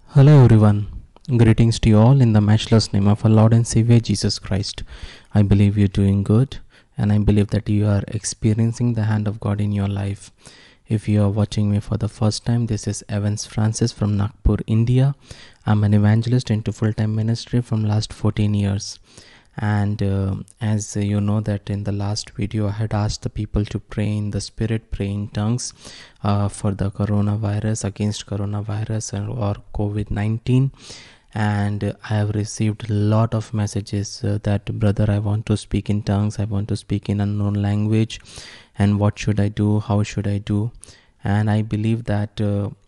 Hello everyone. Greetings to you all in the matchless name of our Lord and Savior Jesus Christ. I believe you're doing good and I believe that you are experiencing the hand of God in your life. If you are watching me for the first time, this is Evans Francis from Nagpur, India. I'm an evangelist into full-time ministry from last 14 years. And as you know that in the last video I had asked the people to pray in the spirit, pray in tongues for the coronavirus, against coronavirus or COVID-19. And I have received a lot of messages that brother, I want to speak in tongues, I want to speak in unknown language, and what should I do, how should I do? And I believe that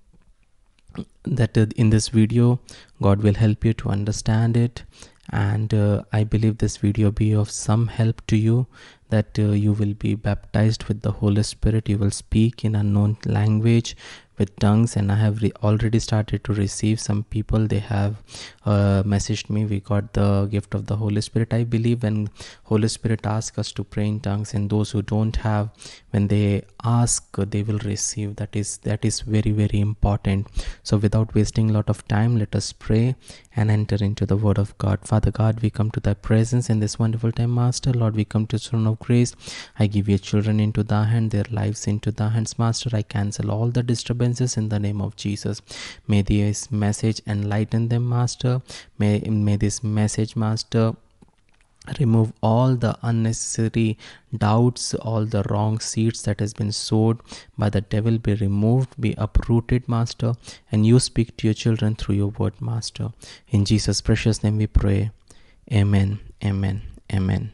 in this video God will help you to understand it. And I believe this video be of some help to you, that you will be baptized with the Holy Spirit. You will speak in unknown language with tongues, and I have already started to receive some people. They have messaged me, we got the gift of the Holy Spirit. I believe when Holy Spirit asks us to pray in tongues, and those who don't have, when they ask, they will receive. That is very, very important. So without wasting a lot of time, let us pray and enter into the word of God. Father God, we come to thy presence in this wonderful time, Master. Lord, we come to the throne of grace. I give your children into thy hand, their lives into thy hands, Master. I cancel all the disturbances in the name of Jesus. May this message enlighten them, Master. May this message, Master, remove all the unnecessary doubts, all the wrong seeds that has been sowed by the devil be removed, be uprooted, Master, and you speak to your children through your word, Master. In Jesus' precious name we pray. Amen. Amen. Amen.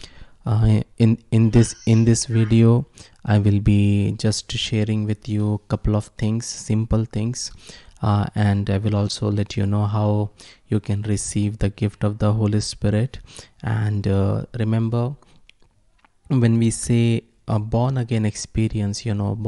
In this video I will be just sharing with you a couple of things, simple things, and I will also let you know how you can receive the gift of the Holy Spirit. And remember, when we say a born again experience,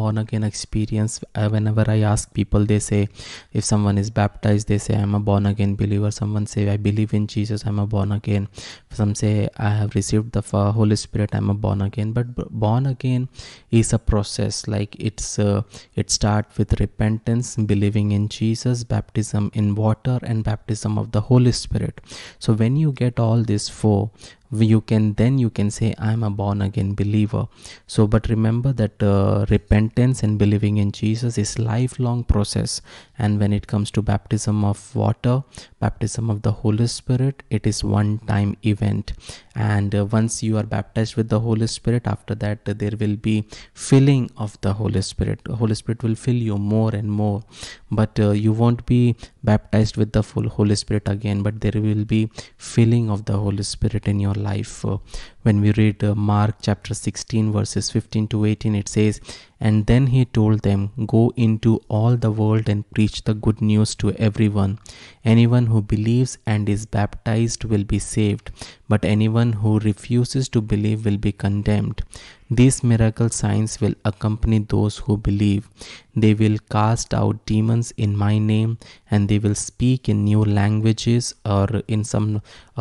whenever I ask people, they say, if someone is baptized, they say I'm a born again believer. Someone say I believe in Jesus, I'm a born again. Some say I have received the Holy Spirit, I'm a born again. But born again is a process. Like it starts with repentance, believing in Jesus, baptism in water, and baptism of the Holy Spirit. So when you get all these four, you can say I'm a born again believer. So but remember that repentance and believing in Jesus is lifelong process. And when it comes to baptism of water, baptism of the Holy Spirit, it is one time event. And once you are baptized with the Holy Spirit, after that there will be filling of the Holy Spirit. The Holy Spirit will fill you more and more, but you won't be baptized with the full Holy Spirit again, but there will be filling of the Holy Spirit in your life. When we read Mark chapter 16 verses 15 to 18, it says, and then he told them, go into all the world and preach the good news to everyone. Anyone who believes and is baptized will be saved, but anyone who refuses to believe will be condemned. These miracle signs will accompany those who believe. They will cast out demons in my name, and they will speak in new languages, or in some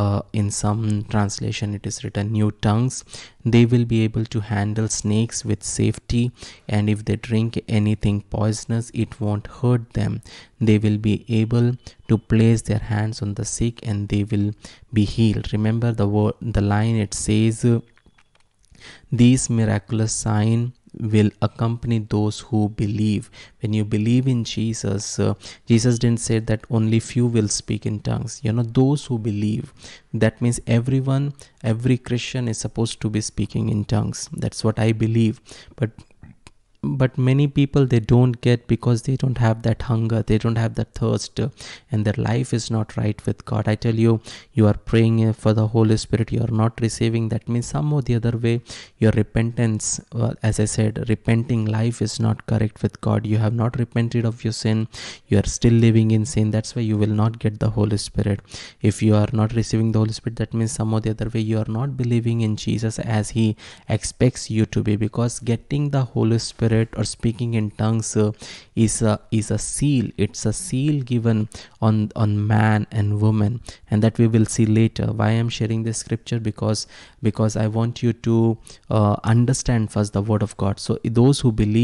translation it is written new tongues. They will be able to handle snakes with safety, and if they drink anything poisonous, it won't hurt them. They will be able to place their hands on the sick, and they will be healed. Remember the line, it says, these miraculous signs will accompany those who believe. When you believe in Jesus, Jesus didn't say that only few will speak in tongues. Those who believe, that means every Christian is supposed to be speaking in tongues. That's what I believe. But many people, they don't get, because they don't have that hunger, they don't have that thirst, and their life is not right with God. I tell you, you are praying for the Holy Spirit, you are not receiving. That means some or the other way your repentance, as I said, repenting life is not correct with God. You have not repented of your sin, you are still living in sin. That's why you will not get the Holy Spirit. If you are not receiving the Holy Spirit, that means some or the other way you are not believing in Jesus as he expects you to be. Because getting the Holy Spirit or speaking in tongues is a seal. It's a seal given on man and woman, and that we will see later. Why I'm sharing this scripture? Because I want you to understand first the word of God. So those who believe,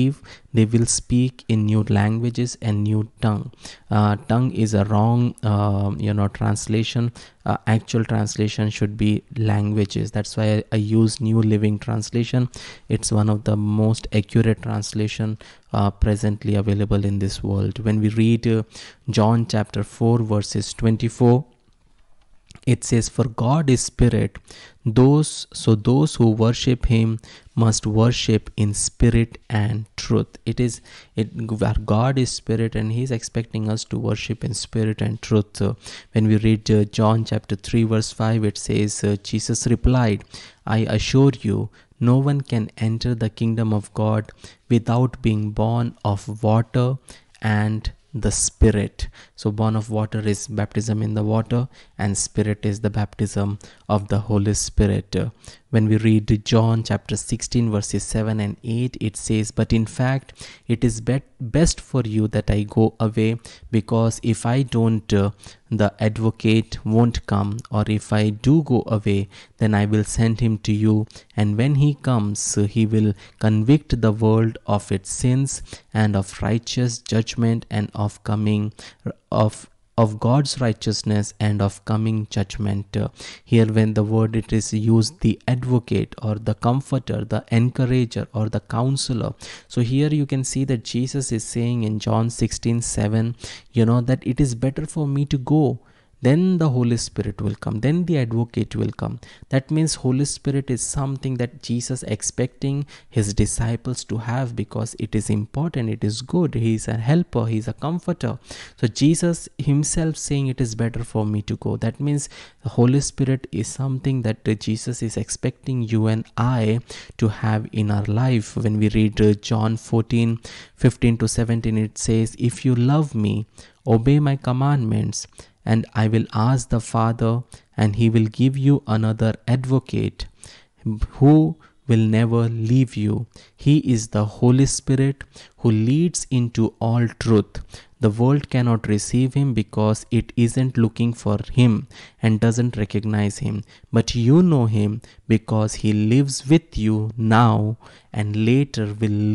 they will speak in new languages and new tongue. Tongue is a wrong translation. Actual translation should be languages. That's why I use New Living Translation. It's one of the most accurate translation presently available in this world. When we read John chapter 4 verses 24, it says, "For God is spirit, those who worship him must worship in spirit and truth." Where God is spirit, and he's expecting us to worship in spirit and truth. When we read John chapter 3 verse 5, it says, Jesus replied, "I assure you, no one can enter the kingdom of God without being born of water and the Spirit." So born of water is baptism in the water, and Spirit is the baptism of the Holy Spirit. When we read John chapter 16 verses 7 and 8, it says, "But in fact, it is best for you that I go away, because if I don't, the advocate won't come, or if I do go away, then I will send him to you. And when he comes, he will convict the world of its sins and of righteous judgment and of God's righteousness and of coming judgment." Here when the word it is used, the advocate or the comforter, the encourager or the counselor. So here you can see that Jesus is saying in John 16:7, that it is better for me to go. Then the Holy Spirit will come. Then the advocate will come. That means Holy Spirit is something that Jesus expecting his disciples to have, because it is important, it is good. He is a helper, he is a comforter. So Jesus himself saying it is better for me to go. That means the Holy Spirit is something that Jesus is expecting you and I to have in our life. When we read John 14:15-17, it says, "If you love me, obey my commandments, and I will ask the Father, and he will give you another advocate who will never leave you. He is the Holy Spirit who leads into all truth. The world cannot receive him because it isn't looking for him and doesn't recognize him. But you know him because he lives with you now and later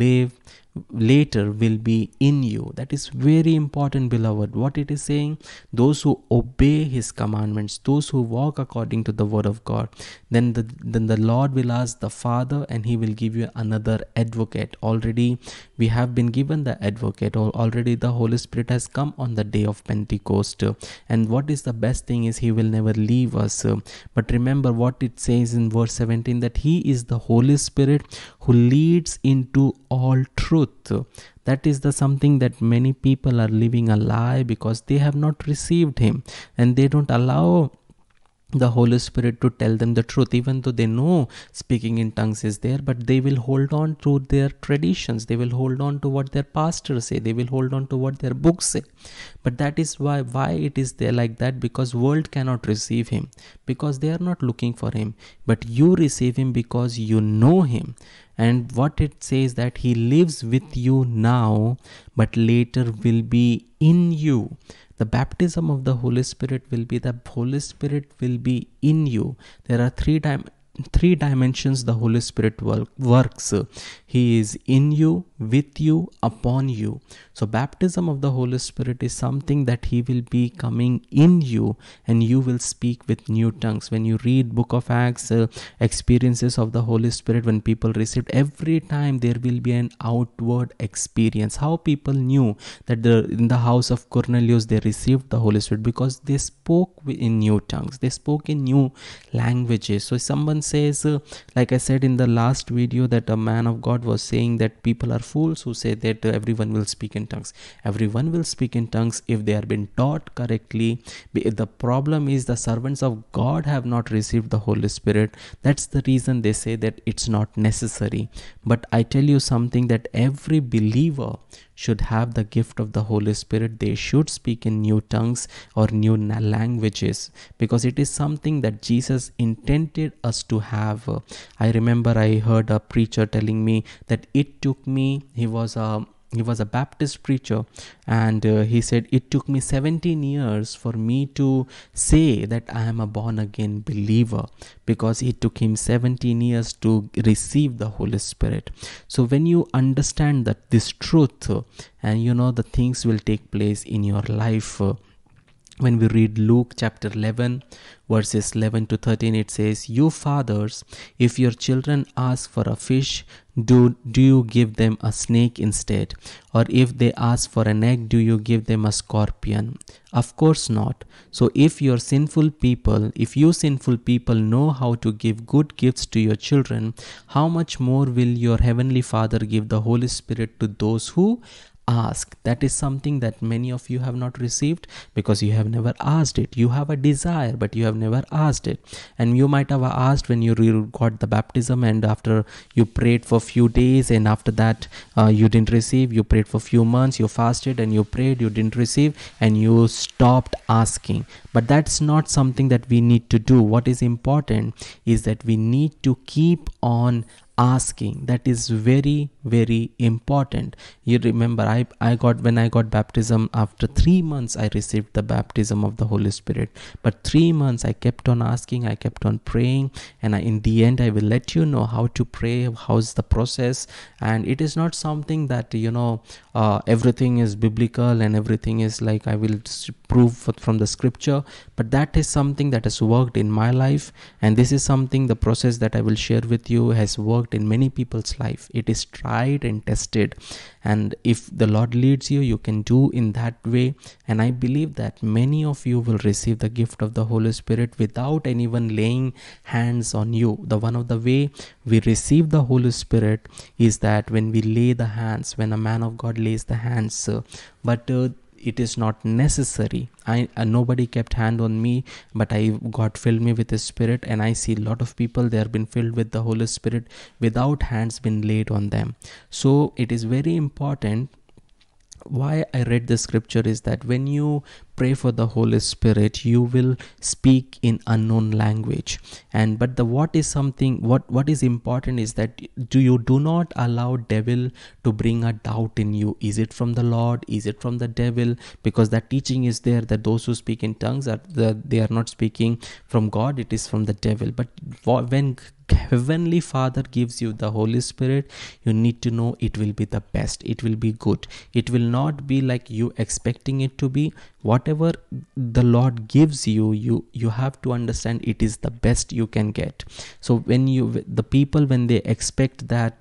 will be in you." That is very important, beloved. What it is saying, those who obey his commandments, those who walk according to the word of God, then the Lord will ask the Father, and he will give you another advocate. Already we have been given the advocate, or already the Holy Spirit has come on the day of Pentecost. And what is the best thing is he will never leave us. But remember what it says in verse 17, that he is the Holy Spirit who leads into all truth. That is the something that many people are living a lie, because they have not received him, and they don't allow the Holy Spirit to tell them the truth, even though they know speaking in tongues is there. But they will hold on to their traditions, they will hold on to what their pastors say, they will hold on to what their books say. But that is why it is there like that, because world cannot receive him, because they are not looking for him. But you receive him because you know him. And what it says, that he lives with you now, but later will be in you. The baptism of the Holy Spirit will be, the Holy Spirit will be in you. There are three dimensions the Holy Spirit works. He is in you, with you, upon you. So baptism of the Holy Spirit is something that he will be coming in you, and you will speak with new tongues. When you read book of Acts, experiences of the Holy Spirit, when people received, every time there will be an outward experience. How people knew that in the house of Cornelius they received the Holy Spirit? Because they spoke in new tongues, they spoke in new languages. So someone says, like I said in the last video, that a man of God was saying that people are fools who say that everyone will speak in tongues. Everyone will speak in tongues if they are being taught correctly. The problem is the servants of God have not received the Holy Spirit. That's the reason they say that it's not necessary. But I tell you something, that every believer should have the gift of the Holy Spirit. They should speak in new tongues or new languages, because it is something that Jesus intended us to have. I remember I heard a preacher telling me that it took me, he was a he was a Baptist preacher, and he said, it took me 17 years for me to say that I am a born again believer, because it took him 17 years to receive the Holy Spirit. So when you understand that this truth, and the things will take place in your life. When we read Luke chapter 11 verses 11 to 13, it says, you fathers, if your children ask for a fish, do you give them a snake instead? Or if they ask for an egg, do you give them a scorpion? Of course not. So if you sinful people know how to give good gifts to your children, how much more will your heavenly Father give the Holy Spirit to those who ask? That is something that many of you have not received because you have never asked it. You have a desire, but you have never asked it. And you might have asked when you got the baptism, and after you prayed for few days, and after that you didn't receive. You prayed for few months, you fasted and you prayed, you didn't receive, and you stopped asking. But that's not something that we need to do. What is important is that we need to keep on asking. That is very, very important. You remember, when I got baptism, after 3 months I received the baptism of the Holy Spirit. But 3 months I kept on asking, I kept on praying, and in the end I will let you know how to pray, how's the process. And it is not something that everything is biblical and everything is like I will prove from the scripture, but that is something that has worked in my life, and this is something, the process that I will share with you has worked in many people's life. It is tried and tested, and if the Lord leads you, you can do in that way. And I believe that many of you will receive the gift of the Holy Spirit without anyone laying hands on you. One of the way we receive the Holy Spirit is that when we lay the hands, when a man of God lays the hands, but it is not necessary. Nobody kept hand on me, but God filled me with His Spirit, and I see a lot of people, they have been filled with the Holy Spirit without hands been laid on them. So it is very important. Why I read the scripture is that when you pray for the Holy Spirit, you will speak in unknown language. And but what is important is that you do not allow devil to bring a doubt in you. Is it from the Lord? Is it from the devil? Because that teaching is there that those who speak in tongues they are not speaking from God, it is from the devil. But when Heavenly Father gives you the Holy Spirit, you need to know it will be the best, it will be good, it will not be like you expecting it to be. Whatever the Lord gives you, you have to understand it is the best you can get. So when the people, when they expect that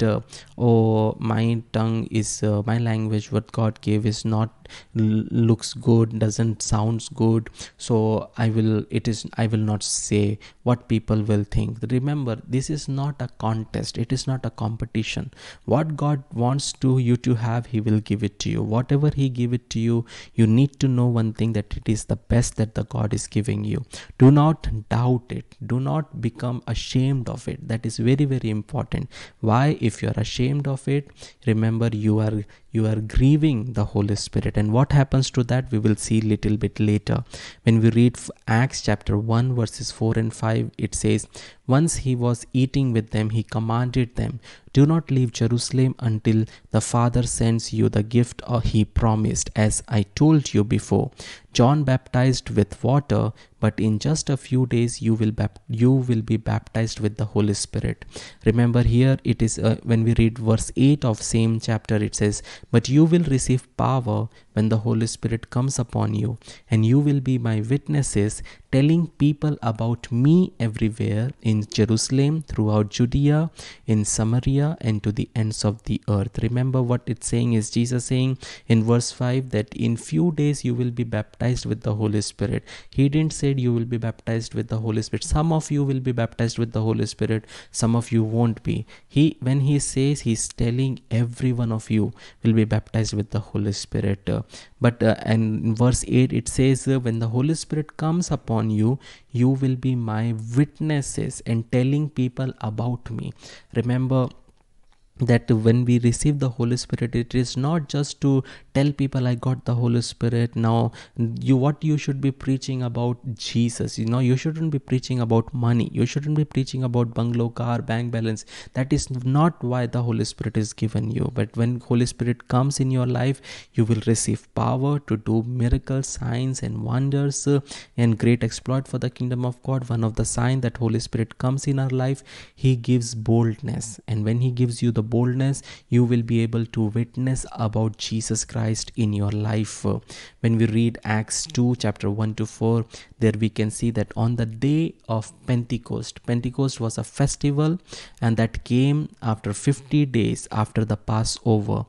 my tongue is my language, what God gave is not looks good, doesn't sounds good, so I will not say what people will think. Remember, this is not a contest, it is not a competition. What God wants you to have, He will give it to you. Whatever He give it to you, you need to know one thing, that it is the best that the God is giving you. Do not doubt it, do not become ashamed of it. That is very, very important. Why? If you are ashamed of it, remember you are grieving the Holy Spirit. And what happens to that, we will see little bit later. When we read Acts chapter 1 verses 4 and 5, it says, once He was eating with them, He commanded them, do not leave Jerusalem until the Father sends you the gift He promised, as I told you before. John baptized with water, but in just a few days you will be baptized with the Holy Spirit. Remember here it is when we read verse 8 of same chapter, it says, but you will receive power when the Holy Spirit comes upon you, and you will be my witnesses, telling people about me everywhere, in Jerusalem, throughout Judea, in Samaria, and to the ends of the earth. Remember what it's saying is Jesus saying in verse 5 that in few days you will be baptized with the Holy Spirit. He didn't say you will be baptized with the Holy Spirit. Some of you will be baptized with the Holy Spirit, some of you won't be. When he says, he's telling every one of you will be baptized with the Holy Spirit. And in verse 8 it says, when the Holy Spirit comes upon you, you will be my witnesses and telling people about me. Remember, that when we receive the Holy Spirit, it is not just to tell people I got the Holy Spirit. Now you should be preaching about Jesus. You shouldn't be preaching about money. You shouldn't be preaching about bungalow, car, bank balance. That is not why the Holy Spirit is given you. But when Holy Spirit comes in your life, you will receive power to do miracles, signs and wonders, and great exploit for the kingdom of God. One of the signs that Holy Spirit comes in our life, he gives boldness. And when he gives you the boldness, you will be able to witness about Jesus Christ in your life. When we read Acts 2 chapter 1 to 4, there we can see that on the day of Pentecost was a festival, and that came after 50 days after the Passover.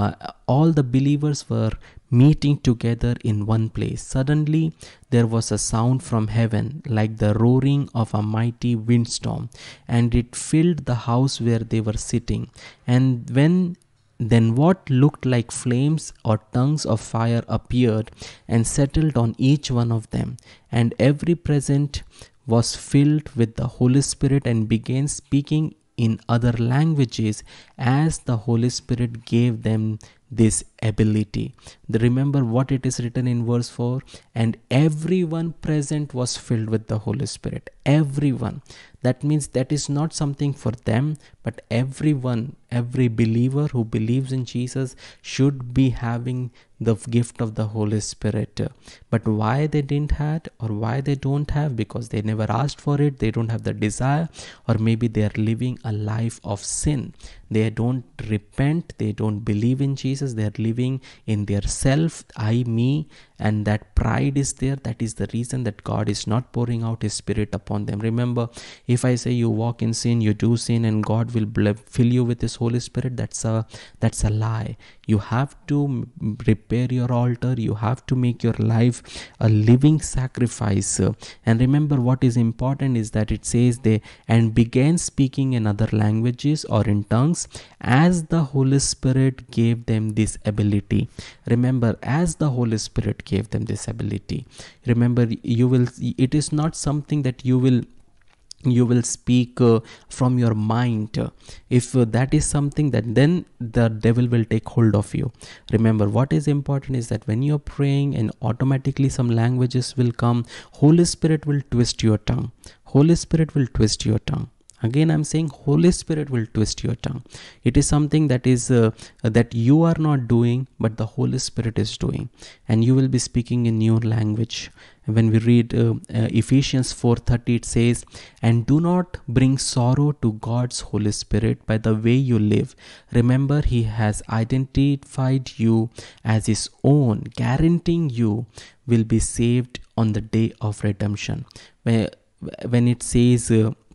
All the believers were meeting together in one place. Suddenly there was a sound from heaven like the roaring of a mighty windstorm, and it filled the house where they were sitting. And then what looked like flames or tongues of fire appeared and settled on each one of them, and every present was filled with the Holy Spirit and began speaking in other languages as the Holy Spirit gave them this ability. Remember what it is written in verse 4, and everyone present was filled with the Holy Spirit. Everyone. That means that is not something for them, but everyone, every believer who believes in Jesus should be having the gift of the Holy Spirit. But why they didn't have, or why they don't have? Because they never asked for it, they don't have the desire, or maybe they are living a life of sin. They don't repent, they don't believe in Jesus, they are living in their self, I, me, and that pride is there. That is the reason that God is not pouring out his Spirit upon them. Remember, if I say you walk in sin, you do sin, and God will fill you with his Holy Spirit, that's a lie. You have to repair your altar. You have to make your life a living sacrifice. And remember, what is important is that it says they and began speaking in other languages or in tongues as the Holy Spirit gave them this ability. Remember, as the Holy Spirit gave them this ability. Remember, it is not something that you will speak from your mind. If that is something, that then the devil will take hold of you. Remember, what is important is that when you're praying and automatically some languages will come, Holy Spirit will twist your tongue. Holy Spirit will twist your tongue. Again, I'm saying Holy Spirit will twist your tongue. It is something that is that you are not doing, but the Holy Spirit is doing, and you will be speaking in new language. When we read Ephesians 4:30, it says, and do not bring sorrow to God's Holy Spirit by the way you live. Remember, he has identified you as his own, guaranteeing you will be saved on the day of redemption. When it says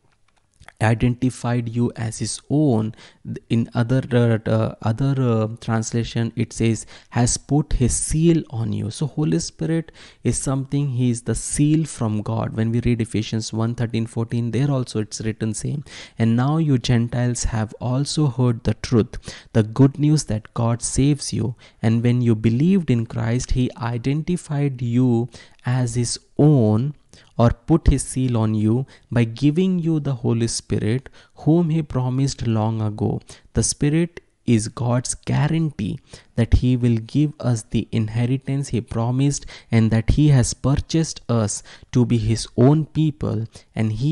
identified you as his own, in other translation it says has put his seal on you. So Holy Spirit is something, he is the seal from God. When we read Ephesians 1:13-14, there also it's written same. And now you Gentiles have also heard the truth, the good news that God saves you, and when you believed in Christ, he identified you as his own, or put his seal on you by giving you the Holy Spirit, whom he promised long ago. The Spirit is God's guarantee that he will give us the inheritance he promised, and that he has purchased us to be his own people, and he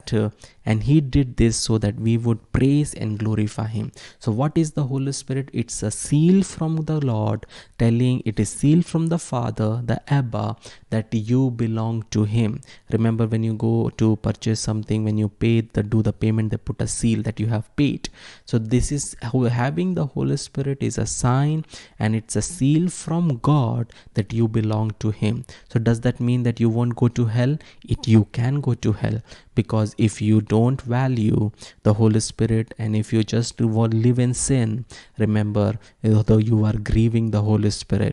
did this so that we would praise and glorify him. So what is the Holy Spirit? It's a seal from the Lord, telling it is seal from the Father, the Abba, that you belong to him. Remember, when you go to purchase something, when you do the payment, they put a seal that you have paid. So this is how having the Holy Spirit is a sign, and it's a seal from God that you belong to him. So does that mean that you won't go to hell? You can go to hell, because if you don't value the Holy Spirit, and if you just live in sin, remember, although you are grieving the Holy Spirit.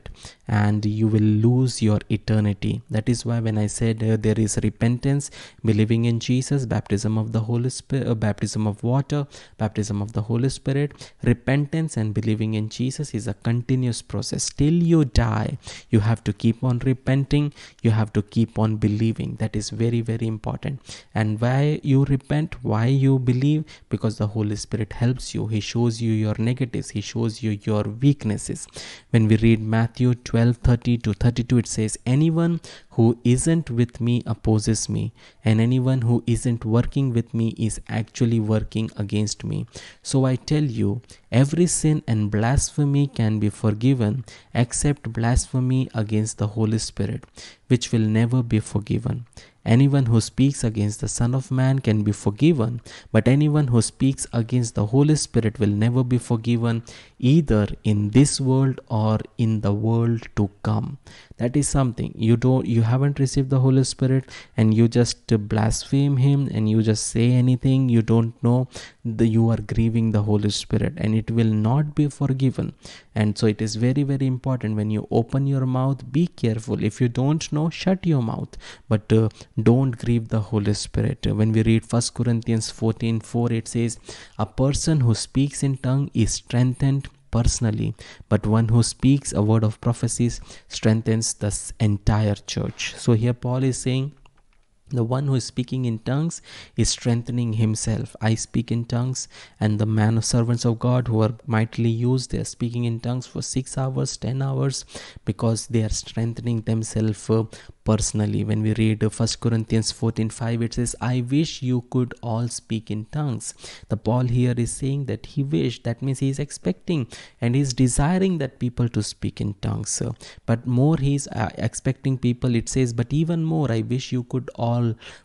and you will lose your eternity. That is why when I said there is repentance, believing in Jesus, baptism of the Holy Spirit, baptism of water, baptism of the Holy Spirit, repentance and believing in Jesus is a continuous process. Till you die, you have to keep on repenting, you have to keep on believing. That is very, very important. And why you repent, why you believe? Because the Holy Spirit helps you. He shows you your negatives, he shows you your weaknesses. When we read Matthew 12:30 to 32, it says, anyone who isn't with me opposes me, and anyone who isn't working with me is actually working against me. So I tell you, every sin and blasphemy can be forgiven except blasphemy against the Holy Spirit, which will never be forgiven. Anyone who speaks against the Son of Man can be forgiven, but anyone who speaks against the Holy Spirit will never be forgiven, either in this world or in the world to come. That is something. You haven't received the Holy Spirit and you just blaspheme him and you just say anything you don't know, you are grieving the Holy Spirit and it will not be forgiven. And so it is very, very important when you open your mouth, be careful. If you don't know, shut your mouth, but don't grieve the Holy Spirit. When we read 1 Corinthians 14:4, it says, a person who speaks in tongue is strengthened personally, but one who speaks a word of prophecies strengthens the entire church. So here Paul is saying, the one who is speaking in tongues is strengthening himself. I speak in tongues, and the man of servants of God who are mightily used, they are speaking in tongues for 6 hours, 10 hours, because they are strengthening themselves personally. When we read 1 Corinthians 14:5, it says, I wish you could all speak in tongues. The Paul here is saying that he wished, that means he is expecting and he is desiring that people to speak in tongues. But more he is expecting people, it says, but even more, I wish you could all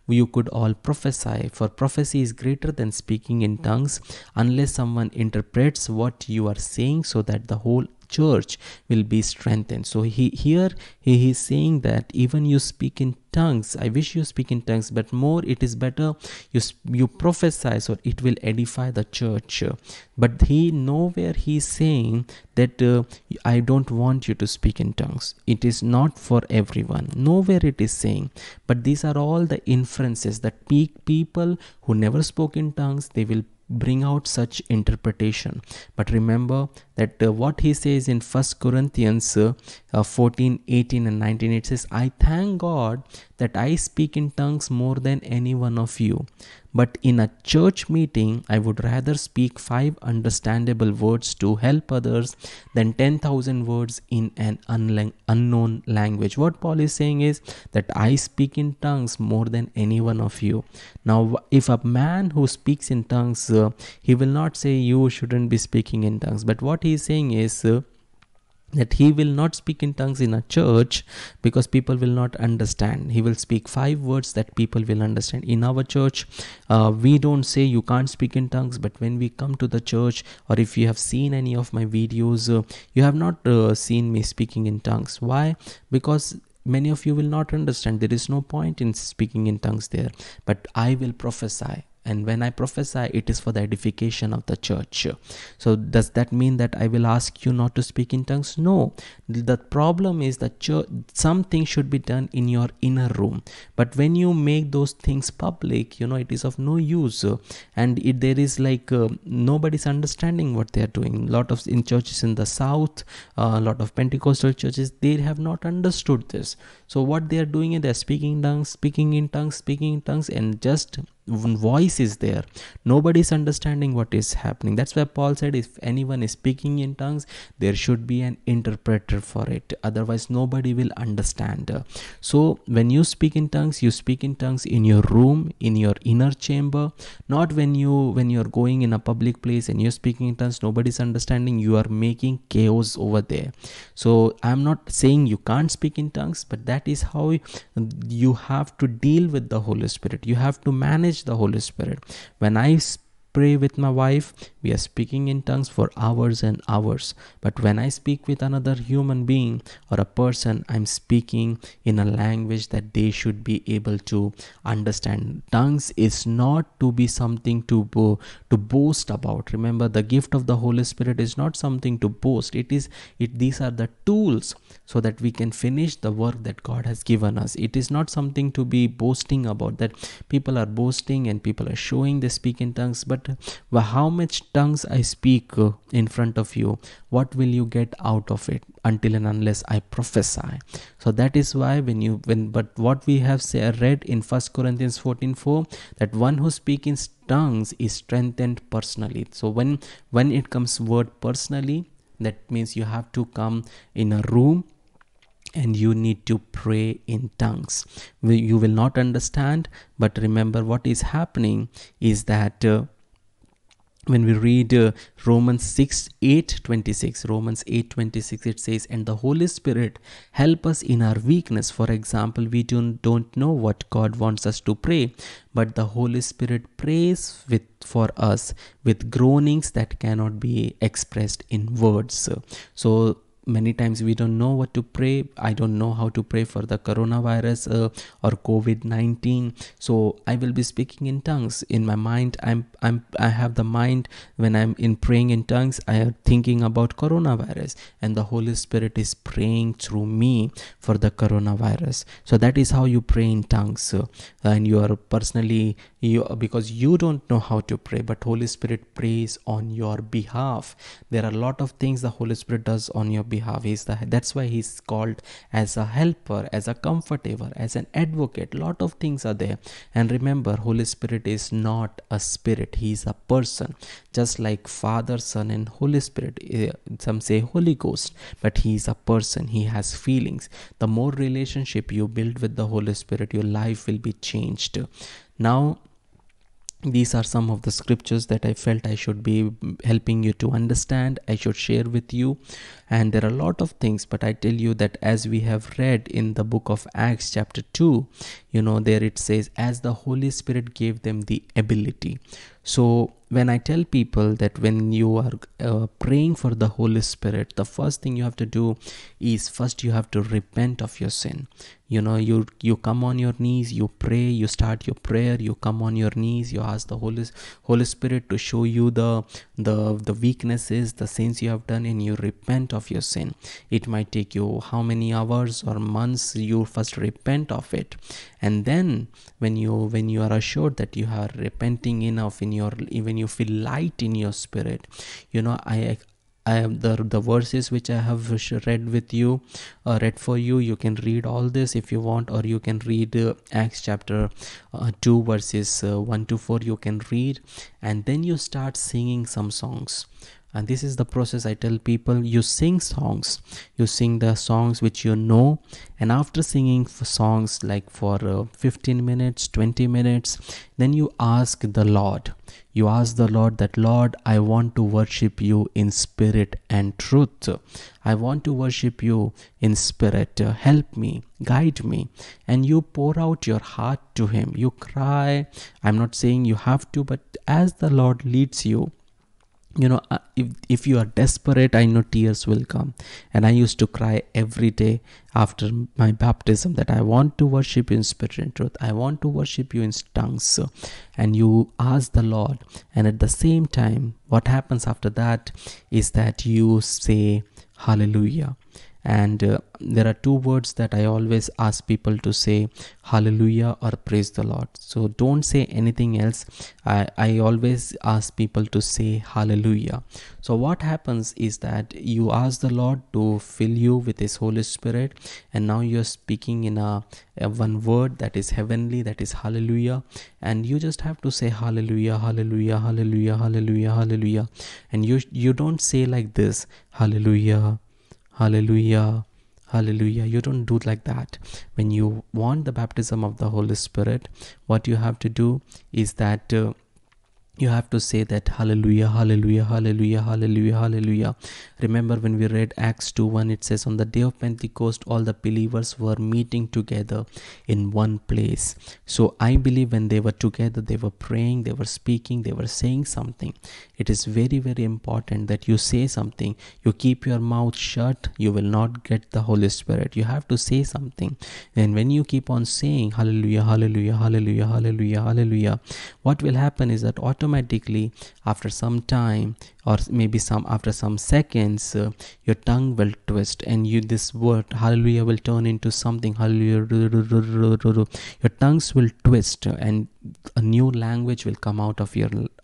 prophesy, for prophecy is greater than speaking in tongues, unless someone interprets what you are saying, so that the whole church will be strengthened. So he is saying that even you speak in tongues, I wish you speak in tongues, but more it is better you prophesy, so it will edify the church. But nowhere he is saying that I don't want you to speak in tongues. It is not for everyone. Nowhere it is saying. But these are all the inferences that people who never spoke in tongues, they will bring out such interpretation. But remember that what he says in 1 Corinthians 14, 18 and 19, it says, I thank God that I speak in tongues more than any one of you. But in a church meeting, I would rather speak 5 understandable words to help others than 10,000 words in an unknown language. What Paul is saying is that I speak in tongues more than any one of you. Now, if a man who speaks in tongues, he will not say you shouldn't be speaking in tongues. But what he is saying is that he will not speak in tongues in a church because people will not understand. He will speak 5 words that people will understand. In our church, we don't say you can't speak in tongues, but when we come to the church, or if you have seen any of my videos, you have not seen me speaking in tongues. Why? Because many of you will not understand. There is no point in speaking in tongues there, but I will prophesy. And when I prophesy, it is for the edification of the church. So does that mean that I will ask you not to speak in tongues? No. The problem is that something should be done in your inner room. But when you make those things public, it is of no use. And there is nobody's understanding what they are doing. In churches in the south, a lot of Pentecostal churches, they have not understood this. So what they are doing is they are speaking in tongues, and just one voice is there. Nobody is understanding what is happening. That's why Paul said if anyone is speaking in tongues, there should be an interpreter for it. Otherwise, nobody will understand. So when you speak in tongues, you speak in tongues in your room, in your inner chamber. Not when you're going in a public place and you're speaking in tongues, nobody's understanding. You are making chaos over there. So I'm not saying you can't speak in tongues, but that is how you have to deal with the Holy Spirit. You have to manage the Holy Spirit. When I pray with my wife, we are speaking in tongues for hours and hours. But when I speak with another human being or a person, I'm speaking in a language that they should be able to understand. Tongues is not to be something to boast about. Remember, the gift of the Holy Spirit is not something to boast. These are the tools so that we can finish the work that God has given us. It is not something to be boasting about, that people are boasting and people are showing they speak in tongues. But how much tongues I speak in front of you, what will you get out of it until and unless I prophesy? So that is why but what we have read in 1 Corinthians 14:4, that one who speaks in tongues is strengthened personally. So when it comes word personally, that means you have to come in a room and you need to pray in tongues. You will not understand, but remember what is happening is that when we read Romans 8:26, it says, and the Holy Spirit help us in our weakness. For example, we don't know what God wants us to pray, but the Holy Spirit prays for us with groanings that cannot be expressed in words. So many times we don't know what to pray. I don't know how to pray for the coronavirus or COVID-19. So I will be speaking in tongues. In my mind, I have the mind, when I'm in praying in tongues, I am thinking about coronavirus, and the Holy Spirit is praying through me for the coronavirus. So that is how you pray in tongues. And you are personally, because you don't know how to pray, but Holy Spirit prays on your behalf. There are a lot of things the Holy Spirit does on your behalf. That's why he's called as a helper, as a comforter, as an advocate. Lot of things are there. And remember, Holy Spirit is not a spirit, he is a person, just like Father, Son and Holy Spirit. Some say Holy Ghost, but he is a person, he has feelings. The more relationship you build with the Holy Spirit, your life will be changed. Now, these are some of the scriptures that I felt I should be helping you to understand, I should share with you. And there are a lot of things, but I tell you that as we have read in the book of Acts chapter 2, there it says, as the Holy Spirit gave them the ability. So when I tell people that when you are praying for the Holy Spirit, the first thing you have to do is first you have to repent of your sin. You come on your knees, you pray, you start your prayer, you come on your knees, you ask the Holy Spirit to show you the weaknesses, the sins you have done, and you repent of your sin. It might take you how many hours or months. You first repent of it, and then when you are assured that you are repenting enough when you feel light in your spirit, I have the verses which I have read for you. You can read all this if you want, or you can read Acts chapter 2 verses 1 to 4. You can read, and then you start singing some songs. And this is the process I tell people. You sing songs, you sing the songs which you know, and after singing songs like for 15 minutes, 20 minutes, then you ask the Lord. You ask the Lord that, Lord, I want to worship you in spirit and truth. I want to worship you in spirit. Help me, guide me. And you pour out your heart to him. You cry. I'm not saying you have to, but as the Lord leads you, if you are desperate, I know tears will come. And I used to cry every day after my baptism that I want to worship you in spirit and truth. I want to worship you in tongues. And you ask the Lord. And at the same time, what happens after that is that you say hallelujah. And there are two words that I always ask people to say, hallelujah or praise the Lord. So don't say anything else. I always ask people to say hallelujah. So what happens is that you ask the Lord to fill you with his Holy Spirit, and now you're speaking in a one word that is heavenly, that is hallelujah. And you just have to say hallelujah, hallelujah, hallelujah, hallelujah, hallelujah. And you don't say like this, hallelujah, hallelujah, hallelujah. You don't do like that. When you want the baptism of the Holy Spirit, what you have to do is that You have to say that hallelujah, hallelujah, hallelujah, hallelujah, hallelujah. Remember when we read Acts 2:1, it says, on the day of Pentecost, all the believers were meeting together in one place. So I believe when they were together, they were praying, they were speaking, they were saying something. It is very, very important that you say something. You keep your mouth shut, you will not get the Holy Spirit. You have to say something. And when you keep on saying hallelujah, hallelujah, hallelujah, hallelujah, hallelujah, what will happen is that automatically after some time, or maybe after some seconds, your tongue will twist, and this word hallelujah will turn into something hallelujah. Your tongues will twist, and a new language will come out of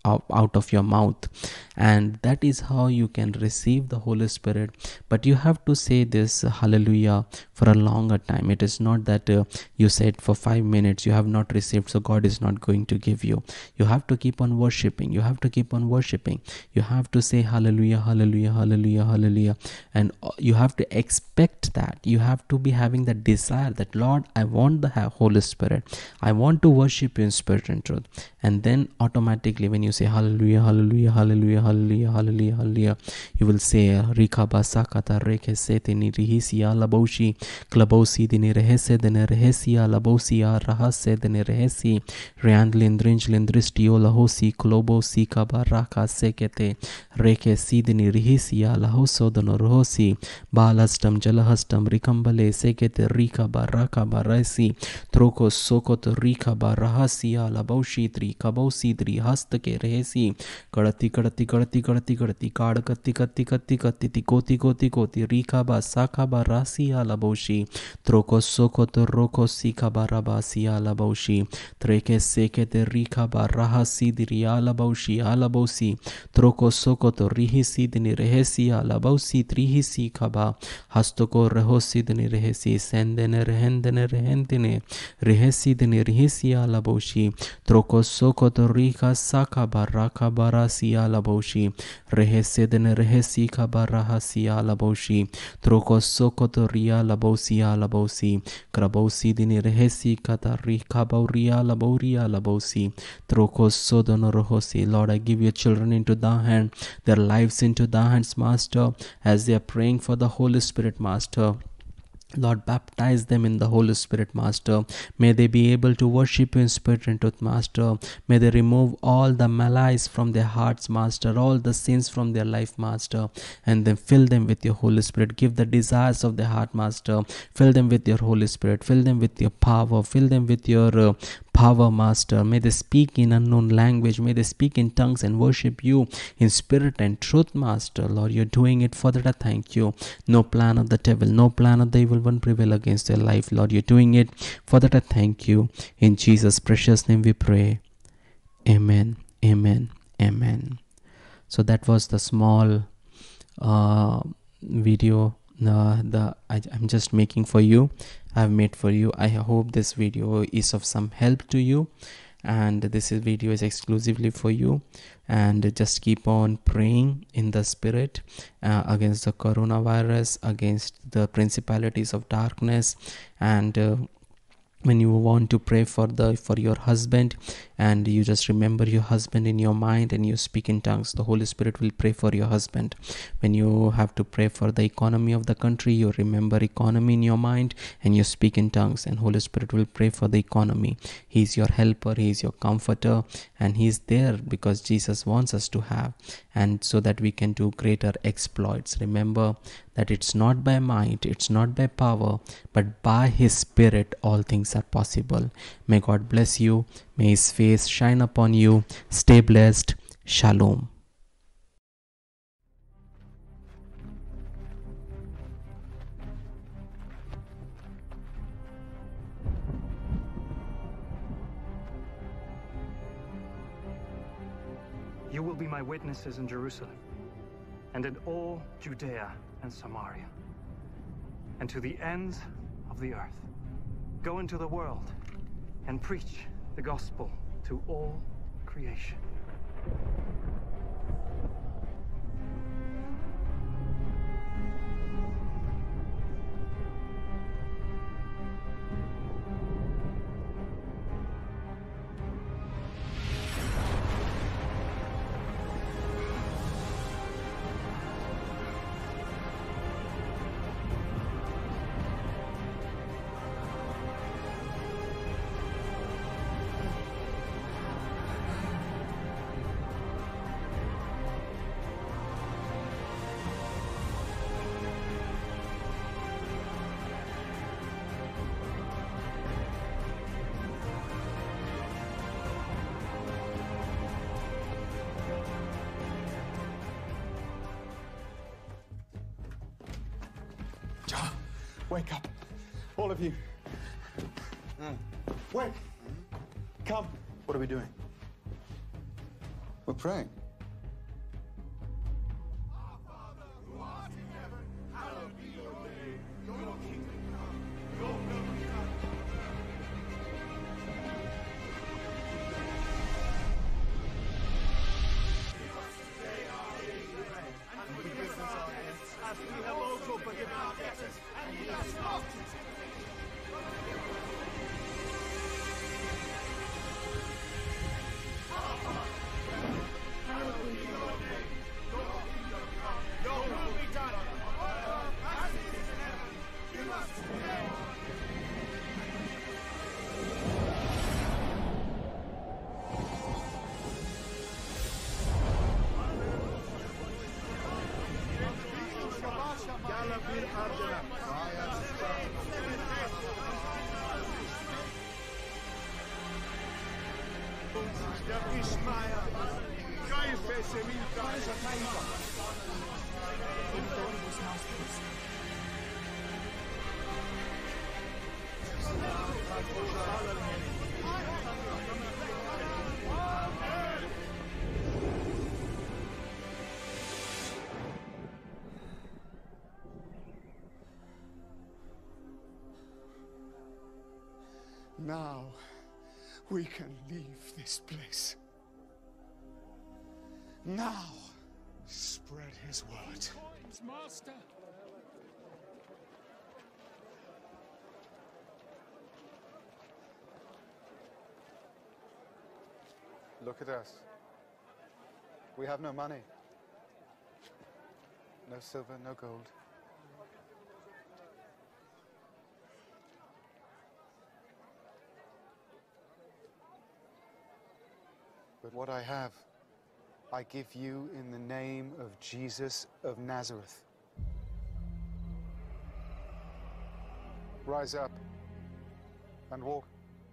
your mouth, and that is how you can receive the Holy Spirit. But you have to say this hallelujah for a longer time. It is not that you said for 5 minutes you have not received, so God is not going to give you. You have to keep on worshiping. You have to keep on worshiping. You have to say hallelujah, hallelujah, hallelujah, hallelujah, and you have to expect that. You have to be having that desire that, Lord, I want the Holy Spirit. I want to worship you in spirit and truth. And then automatically when you say hallelujah, hallelujah, hallelujah, hallelujah, hallelujah, hallelujah, you will say Rika basakata reke setini rihisia laboshi klabosi dini rehese dene rehesia labosia rahase dene rehesi riandlindrinjlindristio lahosi klobosi kabaraka sekete reke sidini rihisia lahoso dano rohosi balastam jalahastam rikambale sekete rika baraka barasi troko sokot rika barahasia laboshi tri kabosi tri hastake rehesi kadati kadati kadati kadati kadati kad katti katti katti katti tikoti koti koti rika ba saka barasia laboshi troko sokot roko sika barabasia laboshi treke sekete rika baraha sidri alaboshi alabosi troko sokoto rihi sidni rehesi alabosi trihisi kaba hastoko reho sidni rehesi sendene rehendene rehendene rehesi dini rihisi alaboshi troko sokoto rika saka baraka barasi alaboshi rehese dene rehesi kabaraha si alaboshi troko sokoto ria labosi alabosi krabosi dini rehesi kata rika bauria laboria labosi troko sodono rohosi. Lord, I give your children into thy hand, their lives into thy hands, Master, as they are praying for the Holy Spirit, Master. Lord, baptize them in the Holy Spirit, Master. May they be able to worship you in spirit and truth, Master. May they remove all the malice from their hearts, Master, all the sins from their life, Master, and then fill them with your Holy Spirit. Give the desires of their heart, Master. Fill them with your Holy Spirit. Fill them with your power. Fill them with your power, Master. May they speak in unknown language. May they speak in tongues and worship you in spirit and truth, Master. Lord, you're doing it. For that I thank you. No plan of the devil, no plan of the evil one prevail against their life. Lord, you're doing it. For that I thank you. In Jesus' precious name we pray. Amen. Amen. Amen. So that was the small video I'm just making for you. I've made for you. I hope this video is of some help to you, and this video is exclusively for you. And just keep on praying in the spirit against the coronavirus, against the principalities of darkness. And when you want to pray for your husband, and you just remember your husband in your mind and you speak in tongues, the Holy Spirit will pray for your husband. When you have to pray for the economy of the country, you remember economy in your mind and you speak in tongues, and Holy Spirit will pray for the economy. He's your helper, he's your comforter, and he's there because Jesus wants us to have, and so that we can do greater exploits. Remember that it's not by might, it's not by power, but by his Spirit all things are possible. May God bless you. May his face shine upon you. Stay blessed. Shalom. You will be my witnesses in Jerusalem and in all Judea and Samaria and to the ends of the earth. Go into the world and preach the gospel to all creation. Wake up. All of you. Wake. Come. What are we doing? We're praying. Our Father, who art in heaven, hallowed be your name. Your kingdom come. Your will be done on earth. Give us today our daily bread, and forgive us our debts, as we have also forgiven our debtors, and lead us not into temptation. Hallowed be your name. Your kingdom come. Your will be done on earth as it is in heaven. Give us today. Now we can leave this place. Now spread his word. Master. Look at us. We have no money. No silver, no gold. But what I have, I give you in the name of Jesus of Nazareth. Rise up and walk.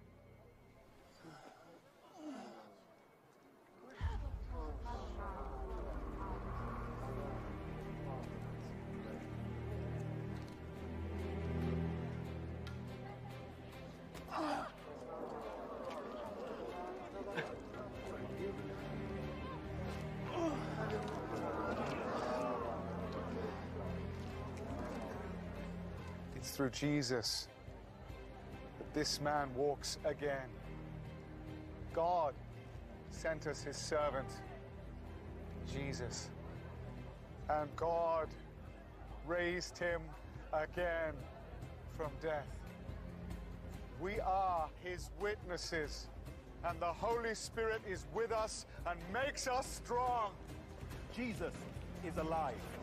It's through Jesus that this man walks again. God sent us his servant, Jesus, and God raised him again from death. We are his witnesses, and the Holy Spirit is with us and makes us strong. Jesus is alive.